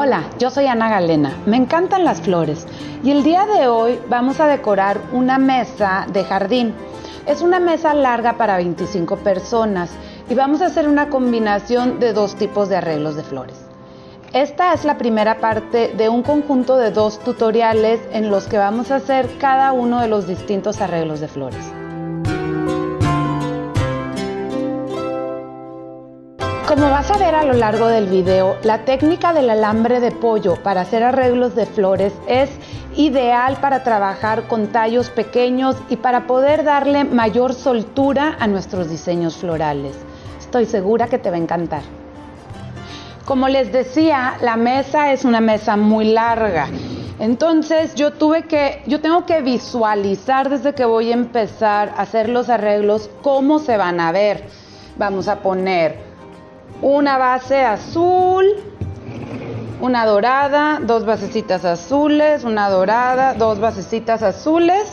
Hola, yo soy Ana Galena. Me encantan las flores y el día de hoy vamos a decorar una mesa de jardín. Es una mesa larga para 25 personas y vamos a hacer una combinación de dos tipos de arreglos de flores. Esta es la primera parte de un conjunto de 2 tutoriales en los que vamos a hacer cada uno de los distintos arreglos de flores. Como vas a ver a lo largo del video, la técnica del alambre de pollo para hacer arreglos de flores es ideal para trabajar con tallos pequeños y para poder darle mayor soltura a nuestros diseños florales. Estoy segura que te va a encantar. Como les decía, la mesa es una mesa muy larga. Entonces yo tengo que visualizar desde que voy a empezar a hacer los arreglos cómo se van a ver. Vamos a poner una base azul, una dorada, 2 basecitas azules, una dorada, 2 basecitas azules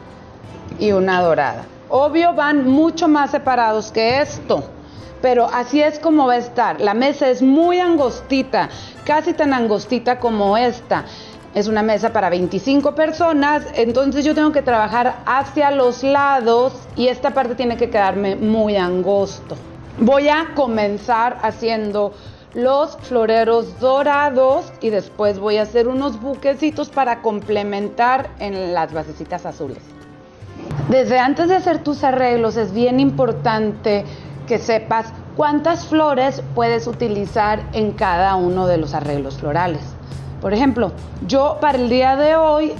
y una dorada. Obvio van mucho más separados que esto, pero así es como va a estar. La mesa es muy angostita, casi tan angostita como esta. Es una mesa para 25 personas, entonces yo tengo que trabajar hacia los lados y esta parte tiene que quedarme muy angosto. Voy a comenzar haciendo los floreros dorados y después voy a hacer unos buquecitos para complementar en las basecitas azules. Desde antes de hacer tus arreglos es bien importante que sepas cuántas flores puedes utilizar en cada uno de los arreglos florales. Por ejemplo, yo para el día de hoy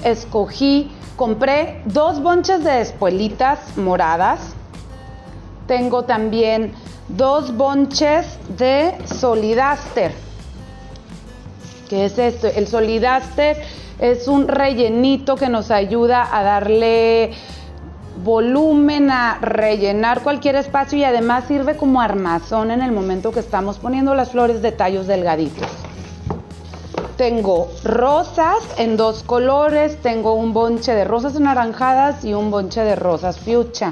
compré 2 bonches de espuelitas moradas. Tengo también 2 bonches de Solidaster. ¿Qué es esto? El Solidaster es un rellenito que nos ayuda a darle volumen, a rellenar cualquier espacio y además sirve como armazón en el momento que estamos poniendo las flores de tallos delgaditos. Tengo rosas en 2 colores, tengo un bonche de rosas anaranjadas y un bonche de rosas fuchsia.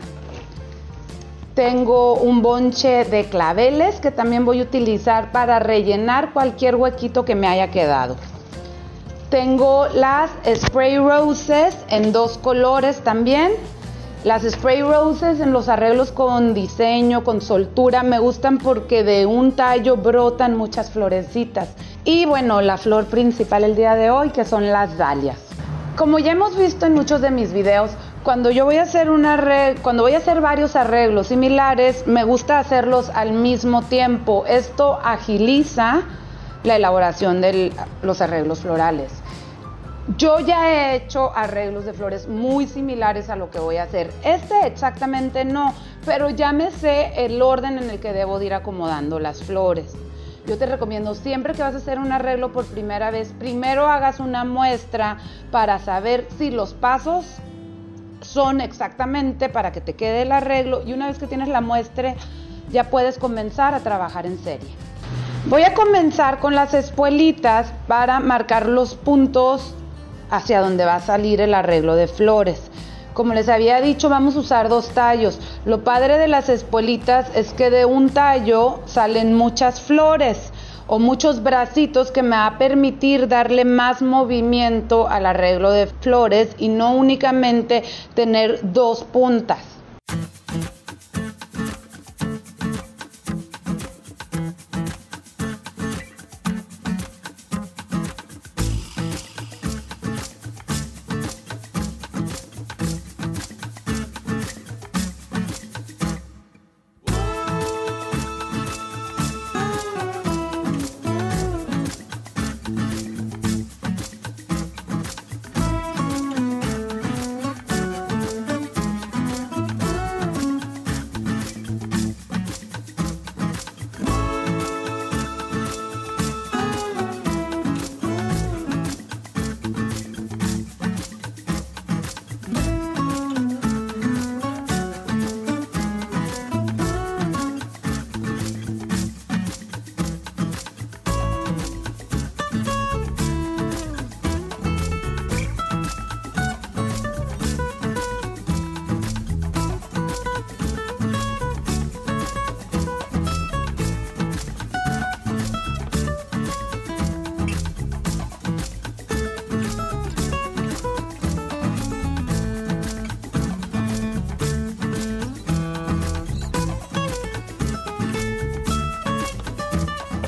Tengo un bonche de claveles que también voy a utilizar para rellenar cualquier huequito que me haya quedado. Tengo las spray roses en 2 colores también. Las spray roses en los arreglos con diseño, con soltura, me gustan porque de un tallo brotan muchas florecitas. Y bueno, la flor principal el día de hoy, que son las dalias. Como ya hemos visto en muchos de mis videos, cuando voy a hacer varios arreglos similares, me gusta hacerlos al mismo tiempo. Esto agiliza la elaboración de los arreglos florales. Yo ya he hecho arreglos de flores muy similares a lo que voy a hacer. Este exactamente no, pero ya me sé el orden en el que debo de ir acomodando las flores. Yo te recomiendo siempre que vas a hacer un arreglo por primera vez, primero hagas una muestra para saber si los pasos son exactamente para que te quede el arreglo y una vez que tienes la muestra ya puedes comenzar a trabajar en serie. Voy a comenzar con las espuelitas para marcar los puntos hacia donde va a salir el arreglo de flores. Como les había dicho, vamos a usar 2 tallos. Lo padre de las espuelitas es que de un tallo salen muchas flores o muchos bracitos que me va a permitir darle más movimiento al arreglo de flores y no únicamente tener 2 puntas.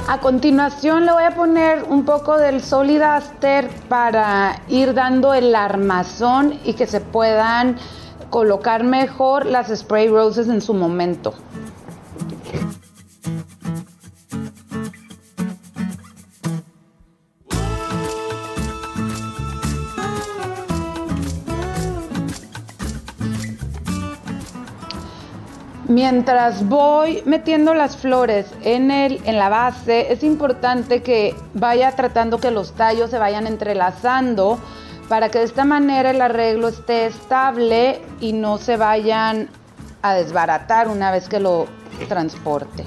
A continuación le voy a poner un poco del Solid Aster para ir dando el armazón y que se puedan colocar mejor las spray roses en su momento. Mientras voy metiendo las flores en la base, es importante que vaya tratando que los tallos se vayan entrelazando para que de esta manera el arreglo esté estable y no se vayan a desbaratar una vez que lo transporte.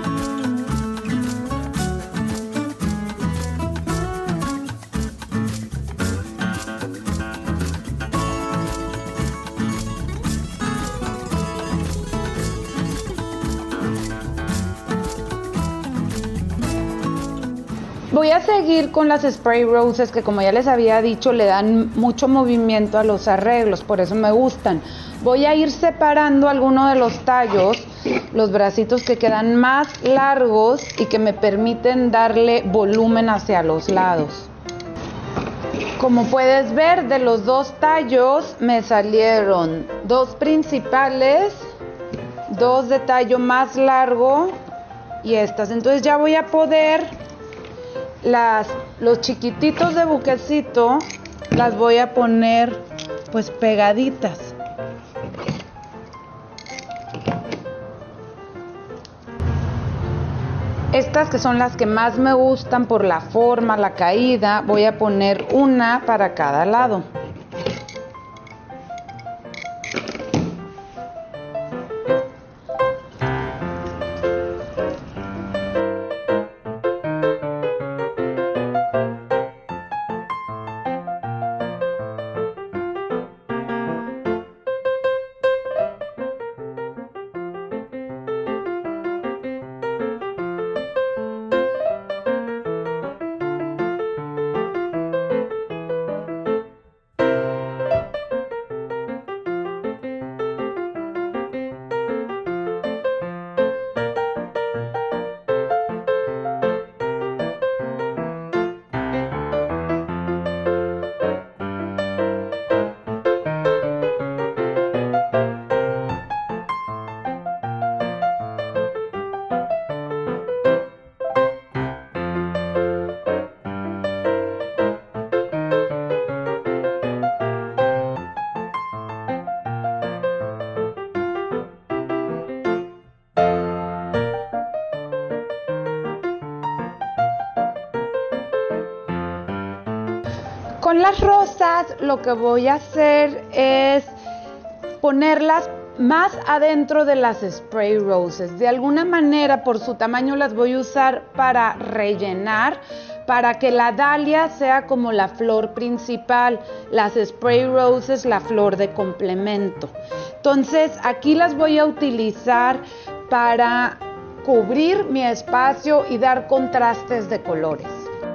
Voy a seguir con las spray roses que, como ya les había dicho, le dan mucho movimiento a los arreglos, por eso me gustan. Voy a ir separando algunos de los tallos, los bracitos que quedan más largos y que me permiten darle volumen hacia los lados. Como puedes ver, de los dos tallos me salieron dos principales, dos de tallo más largo y estas. Entonces ya voy a poder los chiquititos de buquecito, las voy a poner pues pegaditas. Estas, que son las que más me gustan por la forma, la caída, voy a poner una para cada lado. Con las rosas lo que voy a hacer es ponerlas más adentro de las spray roses. De alguna manera, por su tamaño, las voy a usar para rellenar, para que la dalia sea como la flor principal, las spray roses la flor de complemento. Entonces aquí las voy a utilizar para cubrir mi espacio y dar contrastes de colores.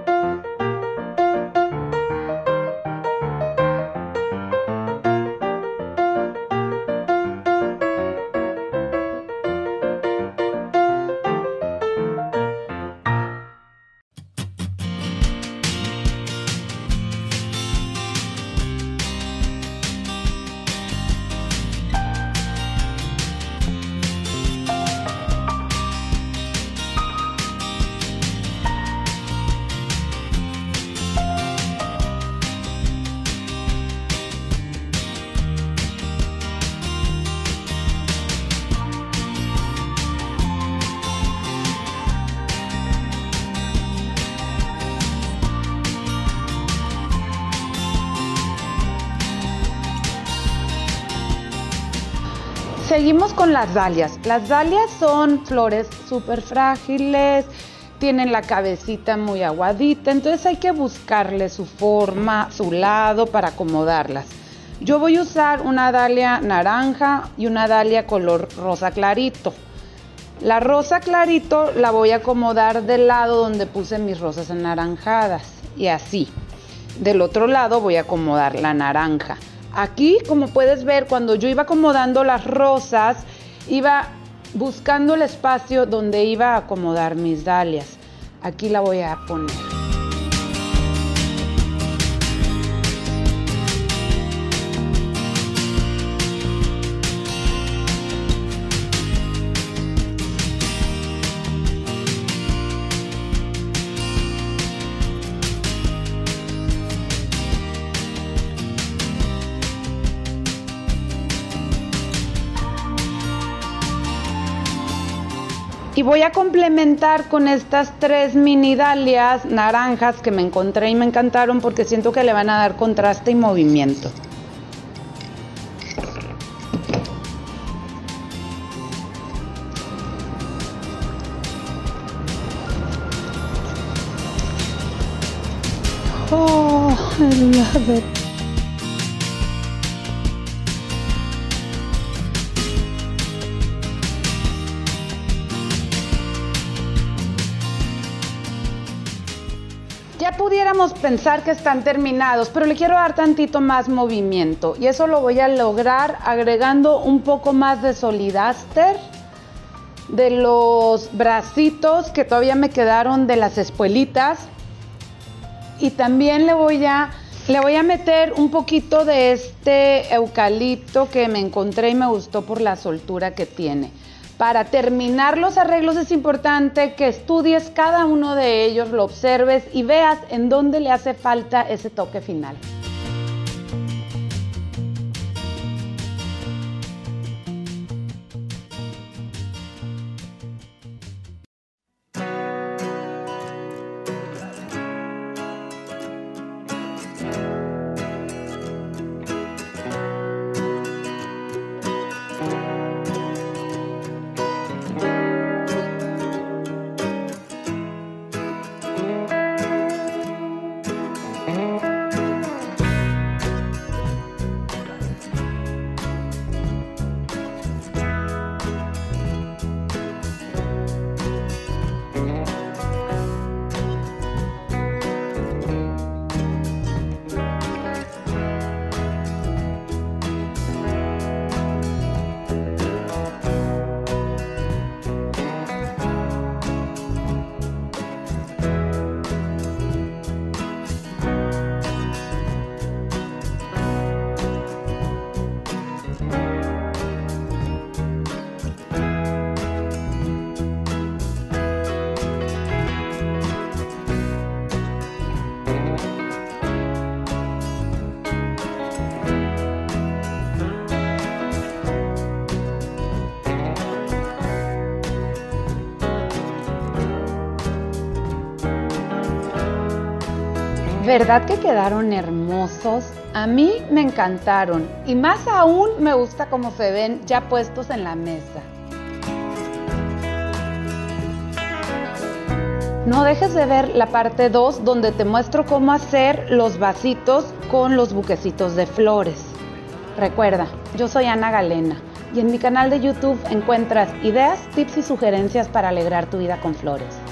Seguimos con las dalias. Las dalias son flores súper frágiles, tienen la cabecita muy aguadita, entonces hay que buscarle su forma, su lado para acomodarlas. Yo voy a usar una dalia naranja y una dalia color rosa clarito. La rosa clarito la voy a acomodar del lado donde puse mis rosas anaranjadas y así. Del otro lado voy a acomodar la naranja. Aquí, como puedes ver, cuando yo iba acomodando las rosas, iba buscando el espacio donde iba a acomodar mis dalias. Aquí la voy a poner. Y voy a complementar con estas 3 mini dalias naranjas que me encontré y me encantaron porque siento que le van a dar contraste y movimiento. Oh, I love it. Ya pudiéramos pensar que están terminados, pero le quiero dar tantito más movimiento y eso lo voy a lograr agregando un poco más de solidáster de los bracitos que todavía me quedaron de las espuelitas, y también le voy a meter un poquito de este eucalipto que me encontré y me gustó por la soltura que tiene. Para terminar los arreglos es importante que estudies cada uno de ellos, lo observes y veas en dónde le hace falta ese toque final. ¿Verdad que quedaron hermosos? A mí me encantaron y más aún me gusta cómo se ven ya puestos en la mesa. No dejes de ver la parte 2 donde te muestro cómo hacer los vasitos con los buquecitos de flores. Recuerda, yo soy Ana Galena y en mi canal de YouTube encuentras ideas, tips y sugerencias para alegrar tu vida con flores.